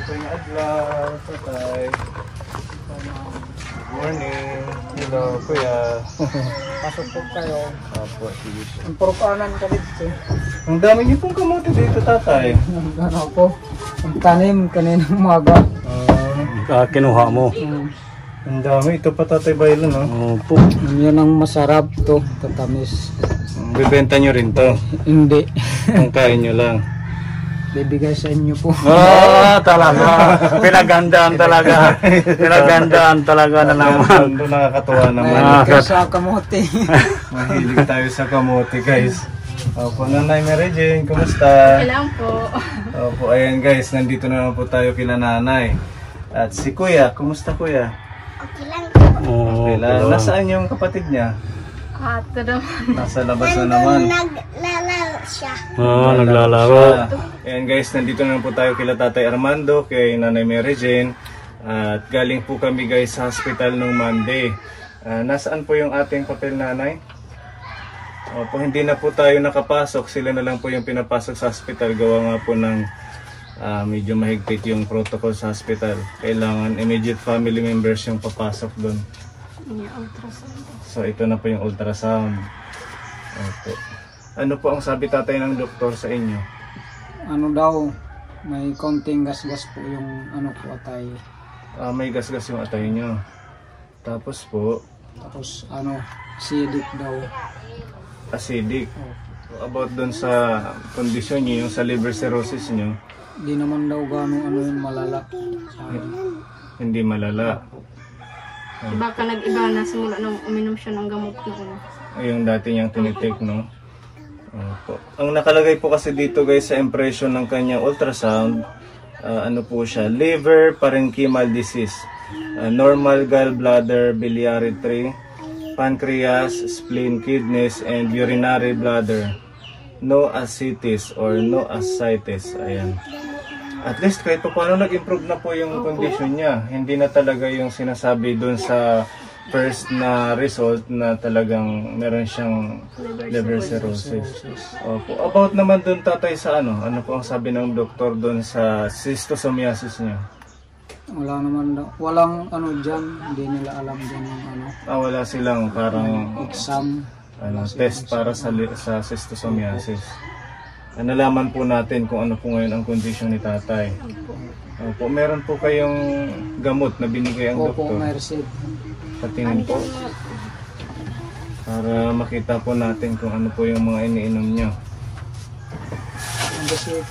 Tuwing adlaw, tatay. Good morning. Hello, kuya. Pasok po kayo. Opo, sige. Ang purkanan ka dito. Ang dami niyo pong kamote dito, tatay. Ano po? Ang tanim kaninang umaga. Kinuha mo. Ang dami. Ito pa, tatay Bailo, no? Opo. Yan ang masarap to. Tatamis. Bibenta nyo rin to. Hindi. Ang kain nyo lang. Bibigay sa inyo po. Talaga. Pinagandaan talaga. Pinagandaan talaga na naman. Ito nakakatuwa naman. Mahilig ka sa kamote. Mahilig tayo sa kamote, guys. Opo, Nanay Mary Jane, kumusta? Kailangan po. Opo, ayan guys, nandito na naman po tayo kila nanay. At si kuya, kumusta kuya? Okay lang. Okay lang. Nasaan yung kapatid niya? Ito naman. Nasa labas na naman. Naglalaro siya. Naglalaro. Ayan guys, nandito na po tayo kila Tatay Armando, kay Nanay Mary Jane. At galing po kami guys sa hospital nung Monday. Nasaan po yung ating papel, nanay? Opo, hindi na po tayo nakapasok. Sila na lang po yung pinapasok sa hospital. Gawa nga po ng medyo mahigpit yung protocol sa hospital. Kailangan immediate family members yung papasok doon. So ito na po yung ultrasound. Opo. Ano po ang sabi tatay ng doktor sa inyo? Ano daw? May konting gas-gas po yung ano po atay. May gasgas yung atay nyo. Tapos po, Tapos ano, acidic daw. acidic. About doon sa kondisyon nyo, yung sa liver cirrhosis nyo, Di naman daw gano'ng ano yun malala. hindi malala. Baka nag-iba na simula nung uminom siya ng gamot na ano. Yung dati niyang tinitake, no? Opo. Ang nakalagay po kasi dito guys sa impression ng kanyang ultrasound, ano po siya, liver parenchymal disease, normal gallbladder, biliary tree, pancreas, spleen, kidneys, and urinary bladder. No ascites or no ascites. Ayan. At least kahit pa paano nag-improve na po yung condition niya. Hindi na talaga yung sinasabi doon sa first na result na talagang meron siyang liver cirrhosis. Opo. About naman doon tatay sa ano po ang sabi ng doktor doon sa schistosomiasis niya? Wala naman daw. Walang ano dyan. Hindi nila alam dyan yung ano. Wala silang parang Exam. test para sa schistosomiasis. Nalaman po natin kung ano po ngayon ang kondisyon ni tatay. Opo, meron po kayong gamot na binigay ang Opo, doktor. may receipt. Patingin po. Para makita po natin kung ano po yung mga iniinom nyo. Ang receipt.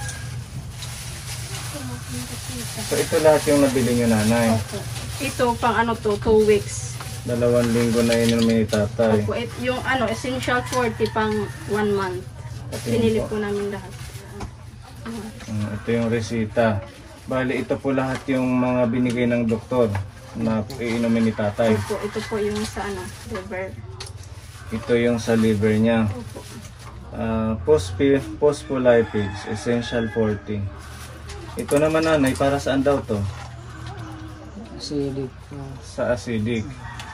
So ito lahat yung nabili nyo, nanay. Ito pang ano to, 2 weeks. 2 linggo na ininom ni tatay. Opo, yung ano, essential 40 pang 1 month. Pinili po namin lahat. Ito yung resita. Bali, ito po lahat yung mga binigay ng doktor na iinumin ni tatay. Opo, ito po yung sa ano, liver. Ito yung sa liver niya. Opo. Phospholipids, essential 40. Ito naman nanay, para saan daw to? Acidic. Sa acidic.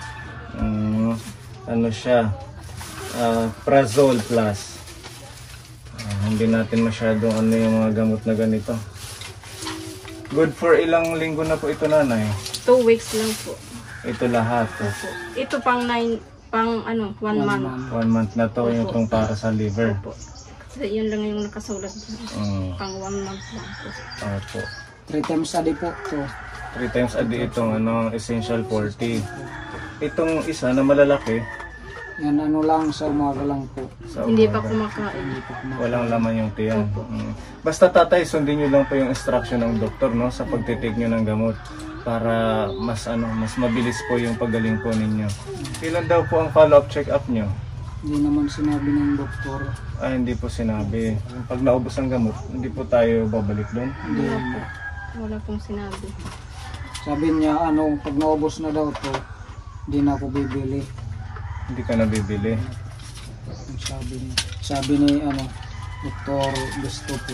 Ano siya? Prazole plus. Hindi natin masyadong ano yung mga gamot na ganito. Good for ilang linggo na po ito, nanay? 2 weeks lang po. Ito lahat. Opo. Ito pang 1 month. 1 month na to yung itong para sa liver. Opo. Kasi yun lang yung nakasulat. Pang 1 month lang po. Opo. 3 times a day po to. 3 times a day itong essential 40. Itong isa na malalaki, Yan ano lang sa umaga lang po. sa Hindi pa umaga. kumakain. Walang laman yung tiyan. Basta tatay, sundin nyo lang po yung instruction ng doktor, no, sa pagtitake nyo ng gamot para mas mabilis po yung paggaling po ninyo. Kailan daw po ang follow-up check-up nyo? Hindi naman sinabi ng doktor. Hindi po sinabi. Pag naubos ang gamot, hindi po tayo babalik doon. Hindi. Wala pong sinabi. Sabi niya ano, pag naubos na daw to, hindi na ako bibili. Hindi ka nabibili. Ang sabi ni ano, Dr. Gusto po.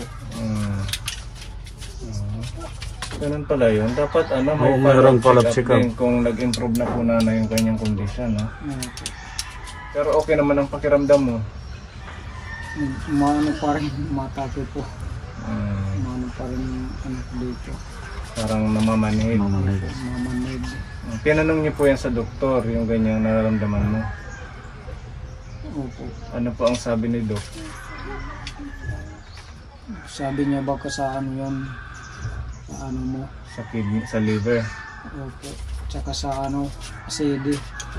Ganun pala yun. Dapat may meron follow-up follow-up check-up check-up. din kung nag-improve na po na yung kanyang kondisyon. No? Pero okay naman ang pakiramdam mo. Maano pa rin, matake po. Maano parang ano dito, Parang namamanhid. mamanid. Tinanong niyo po yan sa doktor, yung ganyang nararamdaman mo. Opo. Ano po ang sabi ni Doc? Sabi niya baka sa ano yan, sa ano mo, Sa kidney, sa liver. opo, tsaka sa ano, CD.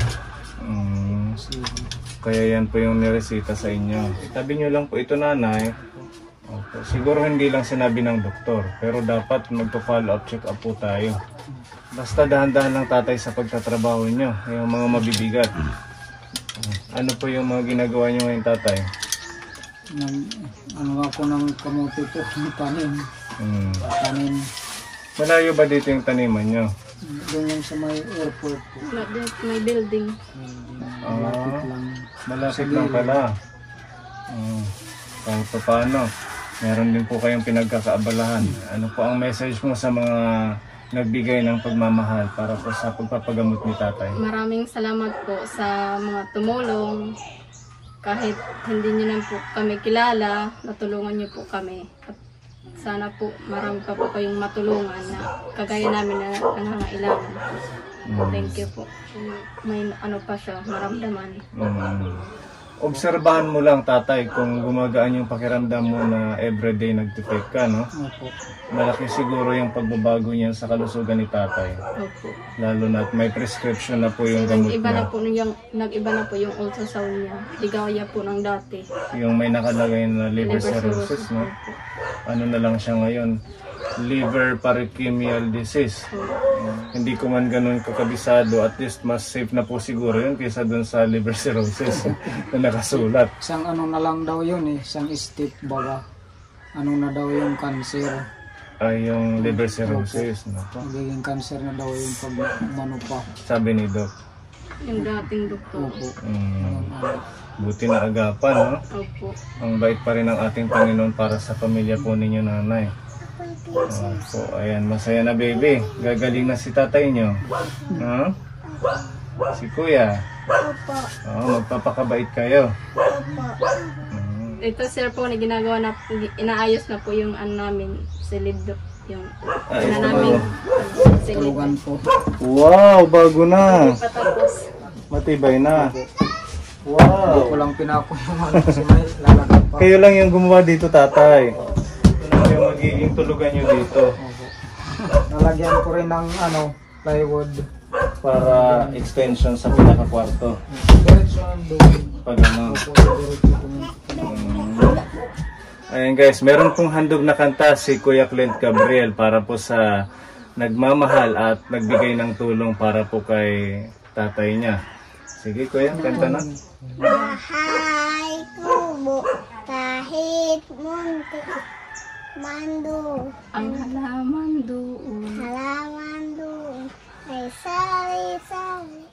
CD. Kaya yan po yung niresita sa inyo. Itabi nyo lang po ito, nanay. Opo. Siguro hindi lang sinabi ng doktor, pero dapat magpa-follow up, check up po tayo. Basta dahan-dahan lang tatay sa pagtatrabaho nyo, yung mga mabibigat. Ano po yung mga ginagawa nyo ngayon, tatay? Ano ako ng kamote po, ng tanim. Tanim. Malayo ba dito yung taniman nyo? Doon lang sa may airport po. May building. Malapit lang. Malapit lang pala. Kahit pa paano, meron din po kayong pinagkakaabalahan. Ano po ang message mo sa mga nagbigay ng pagmamahal para po sa pagpapagamot ni tatay? Maraming salamat po sa mga tumulong. Kahit hindi niyo na po kami kilala, natulungan niyo po kami. At sana po marami pa po kayong matulungan na kagaya namin na nangangailangan. Thank you po. May ano pa siya, maramdaman. Obserbahan mo lang, tatay, kung gumagaan yung pakiramdam mo na everyday nagtitake ka, no? Opo. Malaki siguro yung pagbabago niyan sa kalusugan ni tatay. Opo. Lalo na may prescription na po yung gamot Nag-iba niya. na po nag-iba na po yung ultrasound niya. Di gaya po ng dati. Yung may nakalagay na liver cirrhosis, no? Ano na lang siya ngayon? Liver peritoneal disease. Hindi ko man ganun kakabisado, at least mas safe na po siguro yun kaysa dun sa liver cirrhosis na nakasulat. Isang ano na lang daw yun eh, isang step baga. Ano na daw yung cancer. Ay, yung liver cirrhosis, no? Magiging cancer na daw yung pag umano pa. Sabi ni Doc. Yung dating doktor. Opo. Buti na agapan, no? Opo. Ang bait pa rin ng ating Panginoon para sa pamilya po ninyo, nanay. So, ayan, masaya na, baby. Gagaling na si tatay nyo. Ha? Si kuya. Magpapakabait kayo. Ito sir po, na ginagawa na, inaayos na po yung ano namin, silid yung Ayos na namin silid. Tulugan po. Wow, bago na. Patapos. Matibay na. Hindi Wow. ko lang pinako yung ano kasi may lalagyan pa. Kayo lang yung gumawa dito, tatay. Ito yung magiging tulugan nyo dito. Opo. Lalagyan ko rin ng ano, plywood. Para extension sa pinaka-kwarto. Diretso ang doon. Pag ano. Opo, diretso ko na. Ayan guys, meron pong handog na kanta si Kuya Clint Gabriel para po sa nagmamahal at nagbigay ng tulong para po kay tatay niya. Sige kuya, kanta na. Bahay kubo, kahit munti, mando, Ang halaman doon. halaman doon, ay sari-sari.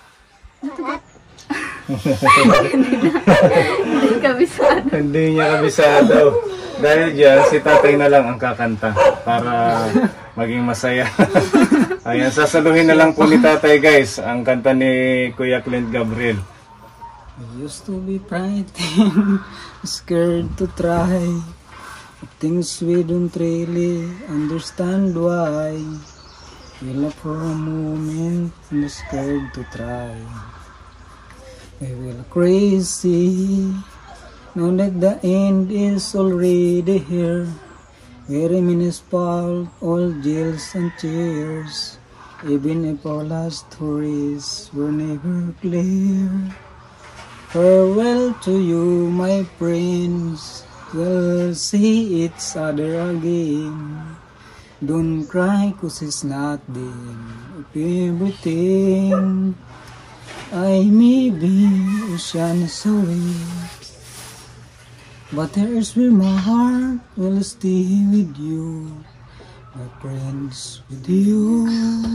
Hindi kabisado. Hindi niya kabisado. Dahil dyan, si tatay na lang ang kakanta para maging masaya. Ayan, sasaluhin na lang po ni tatay guys ang kanta ni Kuya Clint Gabriel. I used to be frightened, scared to try things we don't really understand why. We love for a moment and scared to try. We will crazy, now that the end is already here. We reminisce about all jails and tears, even if our last stories were never clear. Farewell to you, my friends, we'll see each other again. Don't cry, 'cause it's not the end of everything. I may be oceans away, but here's where my heart will stay with you, my friends, with you.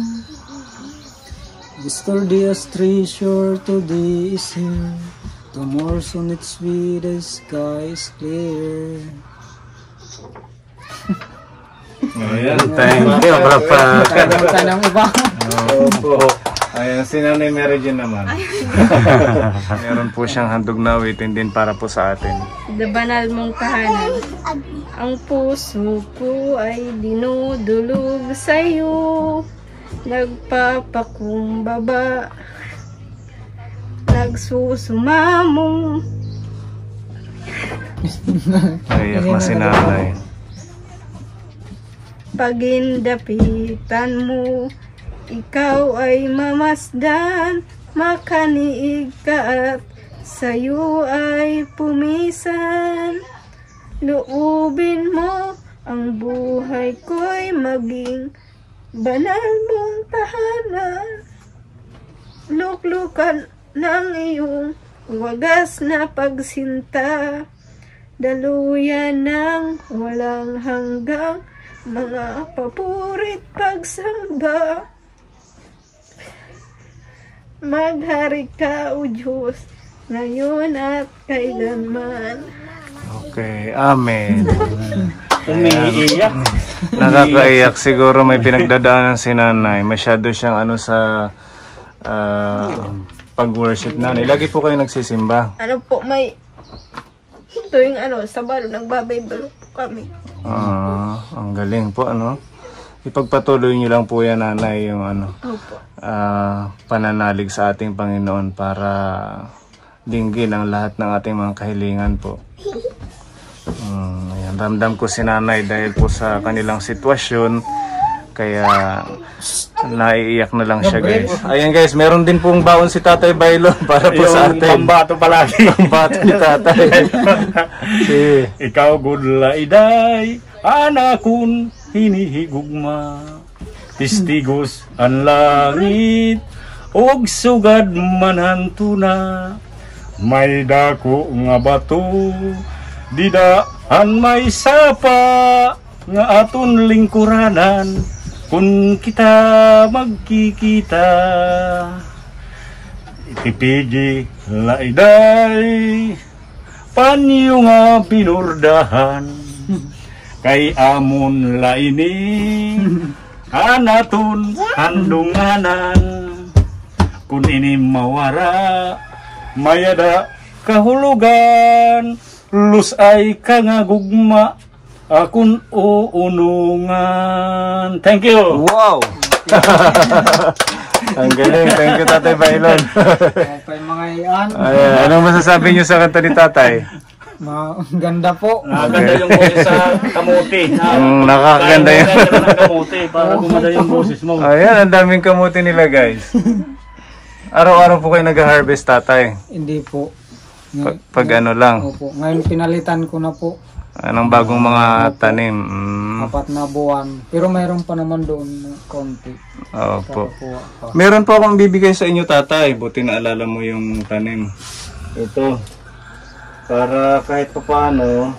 Yesterday is treasure, today is here. Tomorrow's on its way, the sky is clear. Ayan, Thank you, Brapa. Kaya ng iba. Opo. Ayan, si Nanay Mary Jane naman. Meron po siyang handog na awitin din para po sa atin. Banal mong kahanan. Ang puso ko ay dinudulog sa'yo. Nagpapakumbaba. Nagsusumamong. Naiyak na si Nanay. Pagindapitan mo, ikaw ay mamasdan, makaniig ka at sa'yo ay pumisan. Loobin mo ang buhay ko'y maging banal mong tahanan. Luklukan ng iyong wagas na pagsinta, daluyan ng walang hanggang mga papurit pagsamba. Maghari ka, O Diyos, ngayon at kailanman. Okay, amen. Umiiyak. Nakakaiyak. Siguro may pinagdadaanan si Nanay. Masyado siyang ano sa pag-worship Nanay. Lagi po kayo nagsisimba. Ano po, may tuwing Sabado, nagbabible po kami. Ang galing po, ano? Ipagpatuloy niyo lang po yan, Nanay, yung Opo. pananalig sa ating Panginoon para dinggin ang lahat ng ating mga kahilingan po. Ayan, ramdam ko si Nanay dahil po sa kanilang sitwasyon, kaya naiiyak na lang siya, guys. Ayan, guys, meron din pong baon si Tatay Bailon para po sa Yung atin. pambato palagi. Pambato ni Tatay. Ikaw gudla iday, anakun hinihigugma. Tistigos ang langit, og sugad manantuna. May dako nga bato, didaan may sapa, nga aton lingkuranan, kung kita magkikita. Itipigi laiday, panyo nga binurdahan, kay amon laini, anaton handunganan, kun ini mawara, mayada kahulugan, lus ay kangagugma, akun uunungan. Thank you! Wow! Ang galing. Thank you, Tatay Bailon. Okay, mga iyan. Ayan, anong masasabi niyo sa kanta ni Tatay? Ganda po. Nakaganda yung boses sa kamuti. Nakakaganda yun. Kaya ng kamuti para gumanda yung boses mo. Ayan, ang daming kamuti nila, guys. Araw-araw po kayo nag-harvest, Tatay. Hindi po. Pag ano lang, Opo. Ngayon pinalitan ko na po. anong bagong mga tanim. 4 na buwan. Pero mayroon pa naman doon konti. Opo. Kuha pa. Meron po akong bibigay sa inyo, Tatay. Buti naalala mo yung tanim. Ito. Para kahit pa paano,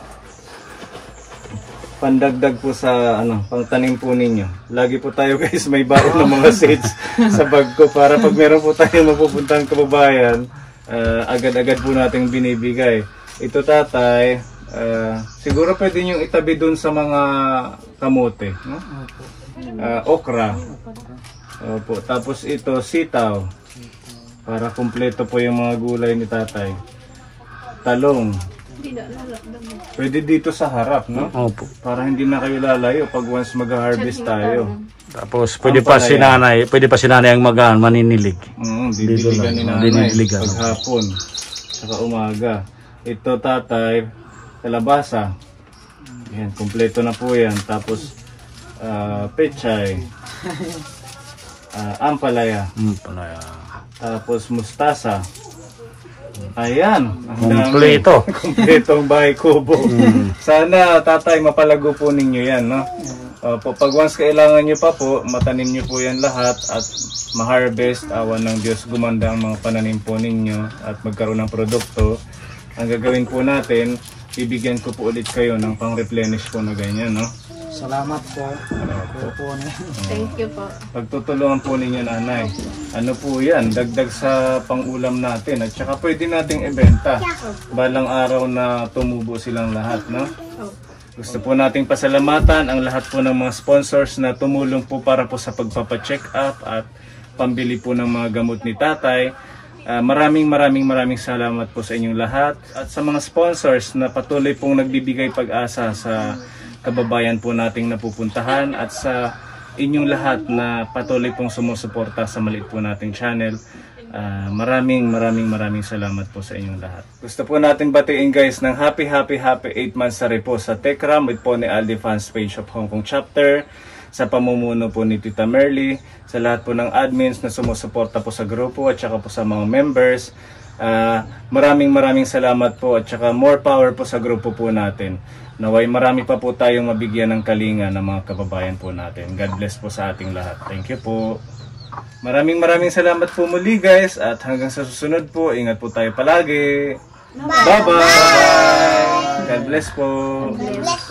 pandagdag po sa pangtanim po ninyo. Lagi po tayo, guys, may baon ng mga seeds sa bag ko para pag meron po tayong mapupuntang kababayan, agad-agad po nating binibigay. Ito, Tatay, siguro pwede nyo itabi dun sa mga kamote, no? Okra. Opo. Tapos ito, sitaw. Para kumpleto po yung mga gulay ni Tatay. Talong. Pwede dito sa harap, no? Opo. Para hindi na kayo lalayo pag once mag-harvest tayo. Tapos pwede pa si nanay ang maninilig. Didiligan ni Nanay Dinidiligan. paghapon, saka umaga. Ito, Tatay, kalabasa. Yan, kumpleto na po yan. Tapos, pechay, ampalaya, tapos mustasa. Ayan, ang dami. Kompleto. Kompletong bahay kubo. Sana, Tatay, mapalago po ninyo yan, no? Pag once kailangan nyo pa po, matanim nyo po yan lahat at ma-harvest, awan ng Diyos, gumanda ang mga pananim po ninyo at magkaroon ng produkto. Ang gagawin po natin, bibigyan ko po ulit kayo ng pang-replenish po na ganyan, no? Salamat po. Thank you po. Pagtutulungan po ninyo, Nanay. Ano po yan, dagdag sa pang-ulam natin at saka pwede nating ibenta. Balang araw na tumubo silang lahat, no? Gusto po nating pasalamatan ang lahat po ng mga sponsors na tumulong po para po sa pagpapacheck up at pambili po ng mga gamot ni tatay. Maraming salamat po sa inyong lahat at sa mga sponsors na patuloy pong nagbibigay pag-asa sa kababayan po nating napupuntahan at sa inyong lahat na patuloy pong sumusuporta sa maliit po nating channel. Maraming salamat po sa inyong lahat. Gusto po natin batiin guys ng happy 8 months na rin po sa Tekram with po ni Aldi Fans Page of Hong Kong Chapter, sa pamumuno po ni Tita Merly, sa lahat po ng admins na sumusuporta po sa grupo at saka po sa mga members. Maraming salamat po at saka more power po sa grupo po natin. Naway marami pa po tayong mabigyan ng kalinga ng mga kababayan po natin. God bless po sa ating lahat. Thank you po. Maraming salamat po muli guys at hanggang sa susunod po, ingat po tayo palagi. Bye-bye! God bless po. Bless